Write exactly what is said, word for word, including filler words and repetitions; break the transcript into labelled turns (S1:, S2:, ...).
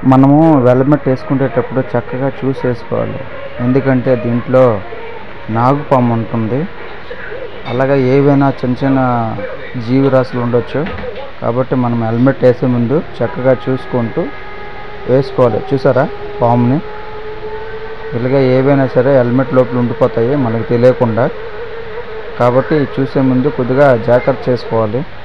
S1: మనము హెల్మెట్ వేసుకునేటప్పుడు చక్కగా చూసి వేసుకోవాలి. ఎందుకంటే దీంట్లో నాగుపాము ఉంటుంది, అలాగే ఏవైనా చిన్న చిన్న జీవరాశులు ఉండొచ్చు. కాబట్టి మనం హెల్మెట్ వేసే ముందు చక్కగా చూసుకుంటూ వేసుకోవాలి. చూసారా పాముని? ఇలాగ ఏవైనా సరే హెల్మెట్ లోపల ఉండిపోతాయి మనకు తెలియకుండా. కాబట్టి చూసే ముందు కొద్దిగా జాగ్రత్త చేసుకోవాలి.